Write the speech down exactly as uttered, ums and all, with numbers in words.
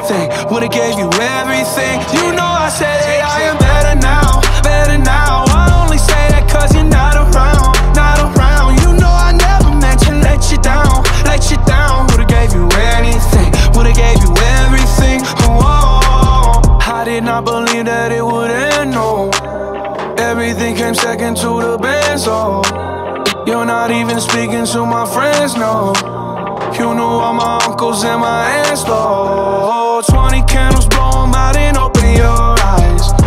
anything, would've gave you everything. You know I said that I am better now, better now. I only say that cause you're not around, not around. You know I never meant to let you down, let you down. Would've gave you anything, would've gave you everything. Oh, I did not believe that it would end, no. Everything came second to the best, oh. You're not even speaking to my friends, no. You knew all my uncles and my aunts, though. Twenty candles, blow 'em out and open your eyes.